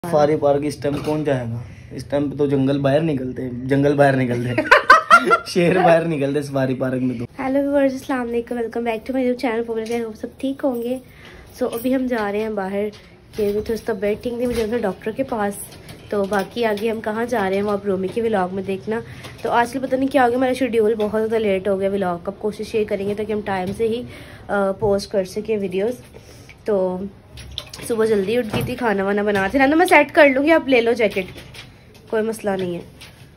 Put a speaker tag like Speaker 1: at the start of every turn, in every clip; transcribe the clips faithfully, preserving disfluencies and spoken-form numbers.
Speaker 1: Safari park इस time कौन जाएगा? इस टाइम पे तो जंगल बाहर निकलते हैं, जंगल बाहर निकलते शेर बाहर निकलते सफारी पार्क में तो।
Speaker 2: हेलो व्यूअर्स, अस्सलाम वालेकुम, welcome back to my YouTube channel popular. Hope सब ठीक होंगे। सो so, अभी हम जा रहे हैं बाहर कि तो उसका बेड ठीक नहीं, मुझे डॉक्टर के पास। तो बाकी आगे हम कहाँ जा रहे हैं वो आप रोमी के व्लॉग में देखना। तो आजकल पता नहीं क्या हो गया, मेरा शेड्यूल बहुत ज़्यादा लेट हो गया व्लॉग का। कोशिश ये करेंगे ताकि हम टाइम से ही पोस्ट कर सकें वीडियोस। तो सुबह जल्दी उठ गई थी, खाना वाना बनाते ना, तो मैं सेट कर लूँगी, आप ले लो जैकेट, कोई मसला नहीं है।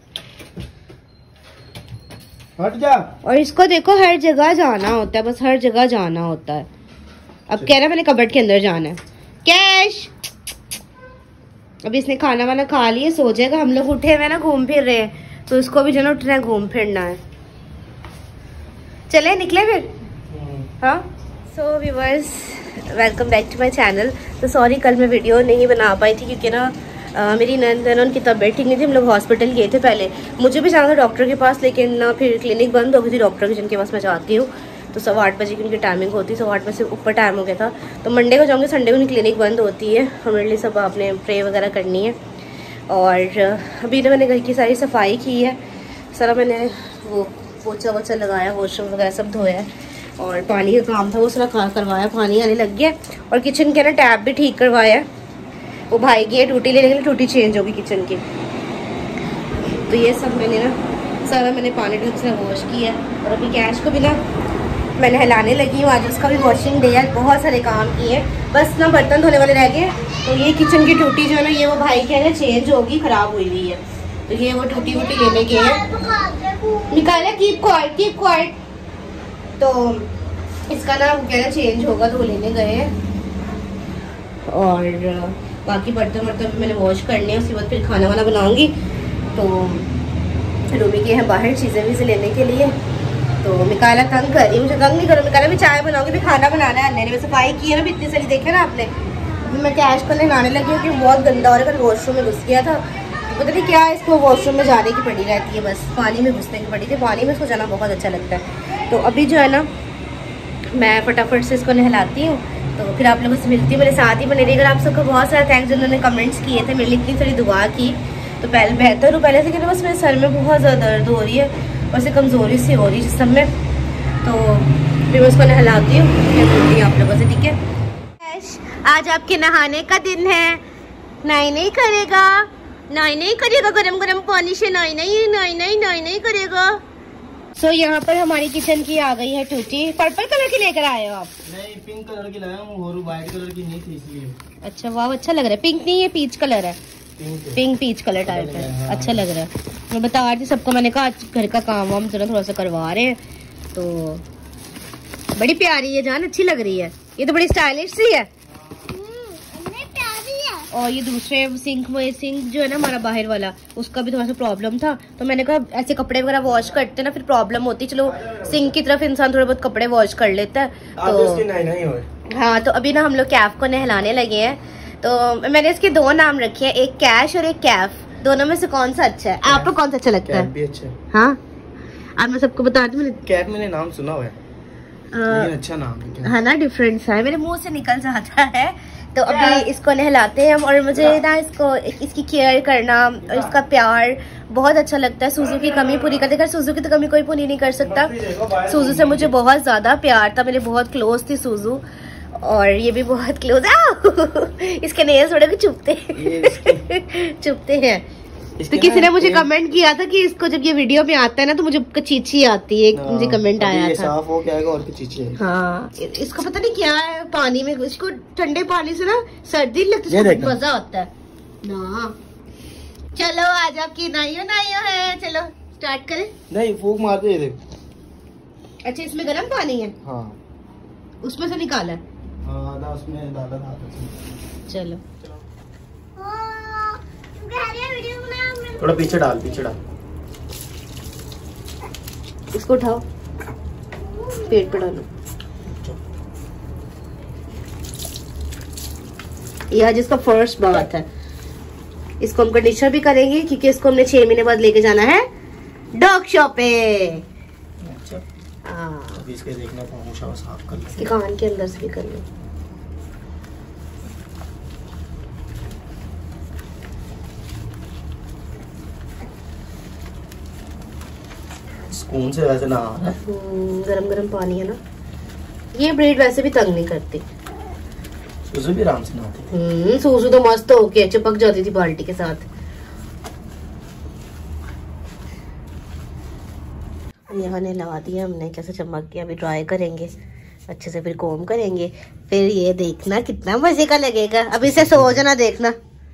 Speaker 1: हट जा।
Speaker 2: और इसको देखो हर जगह जाना होता है, बस हर जगह जाना होता है। अब कह रहा है मैंने कबर्ड के अंदर जाना है। कैश अभी इसने खाना वाना खा लिया, सो जाएगा। हम लोग उठे हुए ना, घूम फिर रहे हैं, तो इसको भी जो ना उठना है, घूम फिरना है। चले निकले फिर। हाँ, so viewers, welcome back to my channel. तो सॉरी कल मैं वीडियो नहीं बना पाई थी क्योंकि ना Uh, मेरी नंद है ना, उनकी तबीयत ठीक नहीं थी। हम लोग हॉस्पिटल गए थे पहले, मुझे भी जाना था डॉक्टर के पास, लेकिन ना फिर क्लिनिक बंद हो गई थी डॉक्टर की जिनके पास मैं जाती हूँ। तो सवा आठ बजे की उनकी टाइमिंग होती, सवा आठ बजे से ऊपर टाइम हो गया था। तो मंडे को जाऊँगी, संडे को उनकी क्लिनिक बंद होती है। हमारे लिए सब आपने प्रे वगैरह करनी है। और अभी ना मैंने घर की सारी सफाई की है, सारा मैंने वो पोछा वोछा लगाया, वॉशरूम वगैरह सब धोया है। और पानी का काम था वो सारा करवाया, पानी आने लग गया। और किचन के ना टैप भी ठीक करवाया है। वो भाई की है टूटी लेने के लिए, टूटी चेंज होगी किचन की। तो ये सब मैंने ना सारा मैंने पानी ढंग से वॉश किया है। और अभी कैश को भी ना मैंने हिलाने लगी हूँ, आज उसका भी वॉशिंग डे है। बहुत सारे काम किए, बस ना बर्तन धोने वाले रह गए। तो ये किचन की टूटी जो है ना, ये वो भाई के है ना चेंज होगी, ख़राब हुई हुई है। तो ये वो टूटी वूटी लेने गए हैं, निकाला। Keep quiet keep quiet. तो इसका ना वो क्या चेंज होगा, तो वो लेने गए हैं। और बाकी बर्तन वर्तन भी मैंने वॉश करने हैं, उसके बाद फिर खाना वाना बनाऊंगी। तो रूमी के हैं बाहर चीज़ें वीज़ें लेने के लिए। तो मिकाला तंग कर रही है, मुझे तंग नहीं करो मिकाला, मैं चाय बनाऊंगी, भी खाना बनाना है। अन्य ने सफाई की है ना, भी इतनी सारी देखे ना आपने। अभी मैं कैश को नहाने लगी हूँ कि बहुत गंदा हो रहा है। कल वॉशरूम में घुस गया था, तो पता नहीं क्या इसको वॉशरूम में जाने की पड़ी रहती है, बस पानी में घुसने की पड़ी थी। पानी में इसको जाना बहुत अच्छा लगता है। तो अभी जो है ना, मैं फटाफट से इसको नहलाती हूँ, तो फिर आप लोगों से मिलती हूँ। मेरे साथ ही बने रहिएगा। आप सबको बहुत सारा थैंक्स जिन्होंने कमेंट्स किए थे, मेरे लिए इतनी सारी दुआ की। तो पहले बेहतर हूँ पहले से, क्योंकि बस मेरे सर में बहुत ज़्यादा दर्द हो रही है और से कमज़ोरी सी हो रही है जिसम में। तो फिर मैं उसको नहलाती हूँ, फिर मिलती हूँ आप लोगों से, ठीक है। आज आपके नहाने का दिन है। नाई नहीं करेगा, नाई नहीं करेगा, गर्म गर्म पानी से नाई नहीं नाई नहीं नाई नहीं करेगा। सो so, यहाँ पर हमारी किचन की आ गई है टूटी। पर्पल कलर की लेकर आए हो आप? नहीं,
Speaker 1: पिंक कलर की लाया हूँ, और व्हाइट कलर की नहीं थी इसलिए।
Speaker 2: अच्छा वाह, अच्छा लग रहा है। पिंक नहीं, ये पीच कलर है, pink, pink peach colour type है। हाँ। अच्छा लग रहा है। मैं बता रही थी सबको, मैंने कहा आज घर का काम हम थोड़ा थोड़ा सा करवा रहे हैं। तो बड़ी प्यारी है जान, अच्छी लग रही है। ये तो बड़ी स्टाइलिश सी है। और ये दूसरे सिंक में, सिंक जो है ना हमारा बाहर वाला, उसका भी थोड़ा सा प्रॉब्लम था। तो मैंने कहा ऐसे कपड़े वगैरह वॉश करते ना, फिर प्रॉब्लम होती, चलो सिंक की तरफ इंसान थोड़े बहुत कपड़े वॉश कर लेता है। तो नहीं, नहीं हो। हाँ, तो अभी ना हम लोग कैफ को नहलाने लगे हैं। तो मैंने इसके दो नाम रखे हैं, एक कैश और एक कैफ। दोनों में से कौन सा अच्छा है? आपको कौन सा अच्छा लगता है? भी अच्छा है। हाँ, अब मैं सबको बता दूं, मैंने कैफ मैंने नाम सुना हुआ है, अच्छा नाम है ना, डिफरेंस है, मेरे मुँह से निकल जाता है। तो अभी इसको नहलाते हैं हम। और मुझे ना इसको इसकी केयर करना और इसका प्यार बहुत अच्छा लगता है। सूजू की कमी पूरी करते, कर सूजू की तो कमी कोई पूरी नहीं कर सकता। सूजू से मुझे बहुत ज़्यादा प्यार था, मेरे बहुत क्लोज थी सूजू, और ये भी बहुत क्लोज है। इसके नेल्स थोड़े भी चुभते चुभते हैं। तो किसी ने मुझे कमेंट किया था कि इसको जब ये वीडियो में आता है ना, तो मुझे चीची आती है। हाँ, मुझे कमेंट आया था, साफ हो क्या और चीची है। हाँ, इसको पता नहीं क्या है, पानी में इसको ठंडे पानी से ना सर्दी लगती है, मजा आता है ना। चलो आज आपकी नाइयो नाइयो है, चलो स्टार्ट करें। नहीं, फूक मार दे दे। अच्छा, इसमें गर्म पानी है? हाँ, उसमें से निकाला है। हाँ, उसमें डाला था। चलो थोड़ा पीछे डाल, पीछे डाल। इसको उठाओ, पेट पे डालो। यह जिसका फर्स्ट बात है, इसको हम कंडीशनर भी करेंगे क्योंकि इसको हमने छह महीने बाद लेके जाना है डॉग शॉप पे। अच्छा, हाँ, इसके देखना तो साफ कर लो, कान के अंदर से भी कर लो।
Speaker 1: सुकून से वैसे ना आ रहा है।
Speaker 2: गरम गरम पानी है ना। ये ब्रेड वैसे भी तंग नहीं करती।
Speaker 1: सूसू भी आराम से नहाती थी।
Speaker 2: हम्म सूसू तो मस्त होके चिपक जाती थी बाल्टी के साथ। यहाँ नहला दिया हमने, कैसे चमक गया। अभी ड्राई करेंगे अच्छे से, फिर कोम करेंगे, फिर ये देखना कितना मजे का लगेगा। अभी से सो जाना देखना।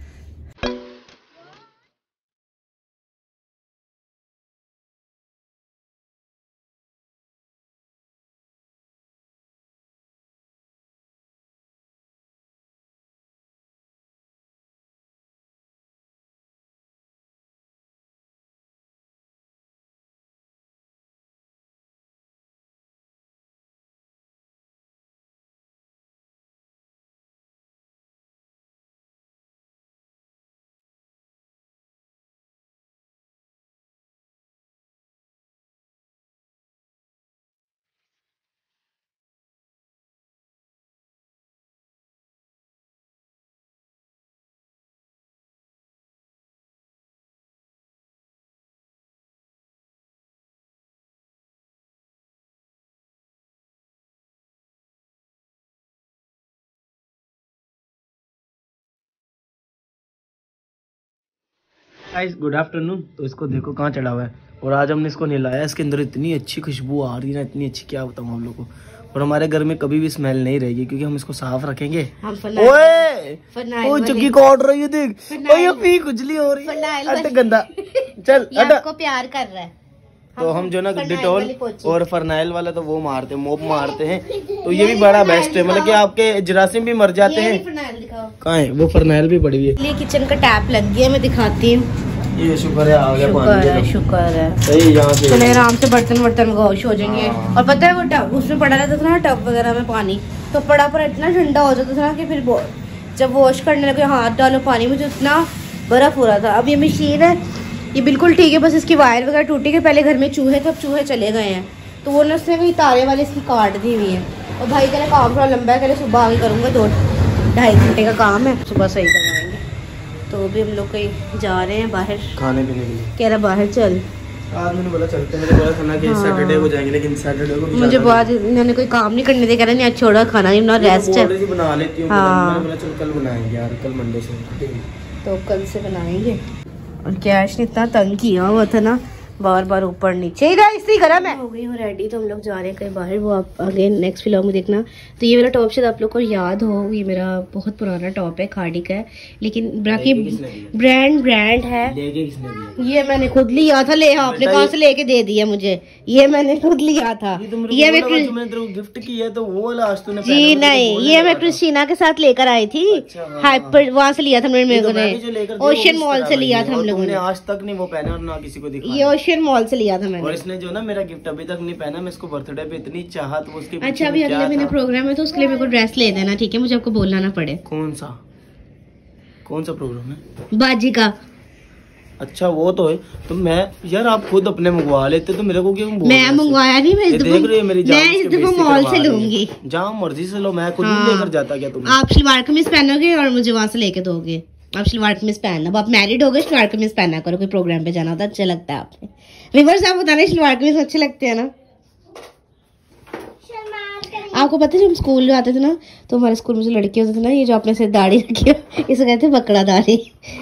Speaker 1: Guys good afternoon. तो इसको देखो कहाँ चढ़ा हुआ है, और आज हमने इसको नहलाया। इसके अंदर इतनी अच्छी खुशबू आ रही है ना, इतनी अच्छी, क्या बताऊँ हम लोग को। और हमारे घर में कभी भी स्मेल नहीं रहेगी क्योंकि हम इसको साफ रखेंगे। ओए ओ चुकी काट रही है देख, ओ ये पी खुजली हो रही है, अट गंदा चल अट।
Speaker 2: आपको प्यार कर रहा है
Speaker 1: तो हम जो ना डिटॉल और फरनाइल वाला तो वो मारते हैं, मोप मारते हैं। तो ये भी बड़ा बेस्ट है, मतलब कि आपके जरासीम भी मर जाते हैं। कहाँ है वो फरनाइल भी पड़ी हुई है।
Speaker 2: ये किचन का टैप लग गया, मैं दिखाती हूँ।
Speaker 1: ये शुक्र है आ गया पानी।
Speaker 2: शुक्र है शुक्र है
Speaker 1: सही यहाँ से
Speaker 2: चले आराम से बर्तन वर्तन वॉश हो जाएंगे। और पता है वो टब उसमें पड़ा रहता था ना, टब वगैरह में पानी, तो पड़ा पर इतना ठंडा हो जाता था ना कि फिर जब वॉश करने लगे हाथ डालो पानी में तो इतना बर्फ हो रहा था। अब ये मशीन है, ये बिल्कुल ठीक है, बस इसकी वायर वगैरह टूटी है। पहले घर में चूहे थे, अब चूहे चले गए हैं, तो वो ना उसने कहीं तारे वाले इसकी काट दी हुई है। और भाई कह रहे काम थोड़ा लंबा है, कह रहे सुबह आगे करूँगा, दो ढाई घंटे का काम है, सुबह सही करवाएंगे। तो अभी हम लोग कहीं जा रहे हैं बाहर
Speaker 1: खाने पीने के लिए।
Speaker 2: कह रहा बाहर चल।
Speaker 1: आज मैंने बोला चलते हैं, मैंने बोला था ना कि
Speaker 2: हाँ।
Speaker 1: सैटरडे को जाएंगे, लेकिन सैटरडे को
Speaker 2: मुझे बाद इन्होंने कोई काम नहीं करने दे, कह रहा नहीं आज छोड़ा खाना नहीं, ना रेस्ट है।
Speaker 1: बना लेती हूँ।
Speaker 2: हाँ।
Speaker 1: मैंने बोला चल कल बनाएंगे यार, कल मंडे से।
Speaker 2: तो कल से बनाएंगे। और कैश ने इतना तंग किया हुआ था ना, बार बार ऊपर नीचे इसी गरम है। हो गई हूँ रेडी, तो हम लोग जा रहे हैं कहीं बाहर, वो आप आगे नेक्स्ट व्लॉग में देखना। तो ये वाला टॉप शायद आप लोग को याद हो, ये मेरा बहुत पुराना टॉप है, खाड़ी का है, लेकिन बाकी ब्रांड ब्रांड है।
Speaker 1: लेके किसने दिया?
Speaker 2: ये मैंने खुद लिया था। ले आपने कहाँ से लेके दे दिया मुझे? ये मैंने खुद लिया था। ये मैं
Speaker 1: गिफ्ट किया तो वो लास्ट तूने
Speaker 2: जी नहीं, ये मैं क्रिस्टीना के साथ लेकर आई थी। हाइपर वहाँ से लिया था मेरे को ने, ओशियन मॉल से लिया था हम लोगों ने।
Speaker 1: आज तक नहीं वो पहना और ना किसी को दिखाया।
Speaker 2: ये ओशियन मॉल से लिया था मैंने।
Speaker 1: और इसने जो ना मेरा गिफ्ट अभी तक नहीं पहना, मैं इसको बर्थडे पे इतनी चाहत वो उसके।
Speaker 2: अच्छा अभी अगले महीने प्रोग्राम है तो उसके लिए मेरे को ड्रेस ले देना, ठीक है? मुझे आपको बोलना ना पड़े।
Speaker 1: कौन सा कौन सा प्रोग्राम है?
Speaker 2: बाजी का।
Speaker 1: अच्छा वो तो है। तो मैं यार आप खुद अपने मंगवा लेते तो मेरे को क्यों बोल?
Speaker 2: मैं मंगवाया नहीं, मैं इस
Speaker 1: देख रही है मेरी जान,
Speaker 2: मैं इस दफा मॉल से लूंगी।
Speaker 1: जहाँ मर्जी से लो, मैं खुद
Speaker 2: हाँ।
Speaker 1: नहीं लेकर जाता क्या तुम?
Speaker 2: आप शलवार कमीज पहनोगे और मुझे वहाँ से लेके दोगे। आप शलवार कमीज पहनना, अब आप मैरिड हो गए, शलवार कमीज पहना करो, कोई प्रोग्राम पे जाना होता अच्छा लगता है आपने। रिवर्स आप बताना शलवार कमीज अच्छे लगते हैं ना? आपको पता है जब हम स्कूल में आते थे ना, तो हमारे स्कूल में जो लड़के होते थे ना, ये जो अपने से दाढ़ी रखी हो, इसे कहते हैं बकरा दाढ़ी।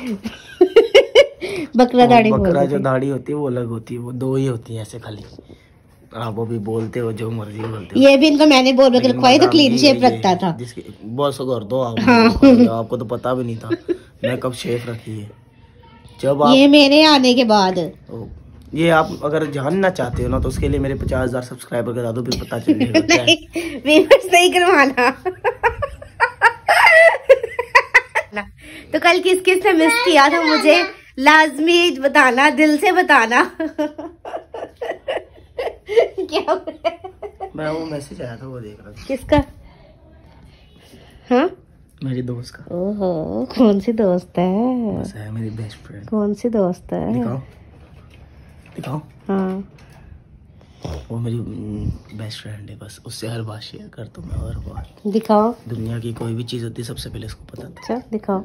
Speaker 2: बकरा दाढ़ी
Speaker 1: बकरा जो दाढ़ी होती है वो अलग होती है, वो दो ही होती है ऐसे खाली। आप वो भी बोलते हो जो मर्जी बोलते हो।
Speaker 2: ये भी इनको मैंने बोल रखवाई तो क्लीन शेप रखता था।
Speaker 1: जिसकी बस कर दो आप।
Speaker 2: हाँ।
Speaker 1: आपको तो पता भी नहीं था मैं कब शेप रखी है। जब आप
Speaker 2: ये मेरे आने के बाद।
Speaker 1: ये आप अगर जानना चाहते हो ना तो उसके लिए मेरे पचास हजार सब्सक्राइबर करा दो, फिर पता चलेगा।
Speaker 2: नहीं नहीं करवाना। तो कल किस किस ने मिस किया था मुझे लाजमी बताना, दिल से बताना। क्या
Speaker 1: मैं वो मैसेज आया था वो देख रहा था।
Speaker 2: किसका? हाँ
Speaker 1: मेरी दोस्त का।
Speaker 2: ओहो कौन सी दोस्त है?
Speaker 1: बस है मेरी बेस्ट फ्रेंड।
Speaker 2: कौन सी दोस्त है?
Speaker 1: दिखाओ दिखाओ।
Speaker 2: हाँ
Speaker 1: वो मेरी बेस्ट फ्रेंड है, बस उससे हर बात शेयर करता हूँ मैं, हर बात।
Speaker 2: दिखाओ।
Speaker 1: दुनिया की कोई भी चीज होती है सबसे पहले उसको पता था।
Speaker 2: अच्छा दिखाओ।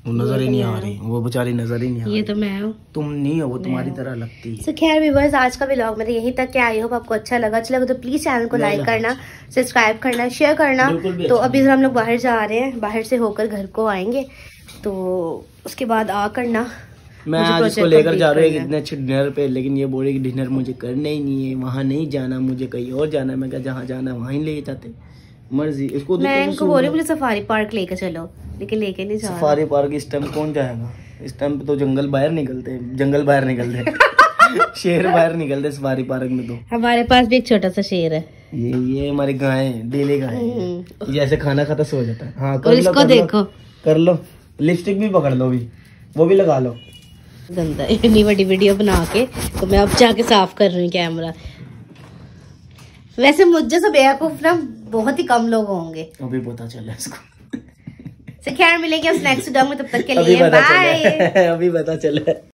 Speaker 1: वो नजर ही नहीं आ रही, वो बेचारी नजर ही नहीं आ रही।
Speaker 2: ये तो मैं हूँ,
Speaker 1: तुम नहीं हो, वो तुम्हारी तरह लगती है।
Speaker 2: so, खैर व्यूअर्स, आज का व्लॉग मेरा यहीं तक के आई होप आपको अच्छा लगा। अच्छा लगा तो प्लीज चैनल को लाइक करना, सब्सक्राइब करना, शेयर करना। तो अभी हम लोग बाहर जा रहे हैं, बाहर से होकर घर को आएंगे, तो उसके बाद आ करना
Speaker 1: मैं आज इसको लेकर जा रहा हूँ इतने अच्छे डिनर पे, लेकिन ये बोले कि डिनर मुझे करना ही नहीं है, वहाँ नहीं जाना, मुझे कहीं और जाना है। मैं कहा जहाँ जाना है वहाँ ही ले जाते, मर्जी इसको।
Speaker 2: मैं इनको बोल रही मुझे सफारी पार्क लेकर चलो, लेकिन लेके नहीं जा रहा।
Speaker 1: सफारी पार्क इस टाइम कौन जाएगा? इस टाइम पे तो जंगल बाहर निकलते हैं, जंगल बाहर निकलते शेर बाहर निकलते सफारी पार्क में। तो
Speaker 2: हमारे पास भी एक छोटा सा शेर है,
Speaker 1: ये ये हमारी गाय डेली गाय, जैसे खाना खाता सो जाता है। हाँ कर
Speaker 2: और
Speaker 1: लो,
Speaker 2: इसको
Speaker 1: कर
Speaker 2: देखो,
Speaker 1: कर लो, लिपस्टिक भी पकड़ लो, भी वो भी लगा लो।
Speaker 2: गंदा इतनी बड़ी वीडियो बना के, तो मैं अब जाके साफ कर रही हूँ कैमरा। वैसे मुझे सब बेवकूफ ना बहुत ही कम लोग होंगे,
Speaker 1: अभी पता चला इसको।
Speaker 2: खैर मिलेंगे नेक्स्ट वीडियो में, तब तक के
Speaker 1: अभी
Speaker 2: लिए
Speaker 1: पता
Speaker 2: बाय।
Speaker 1: चला अभी पता चला।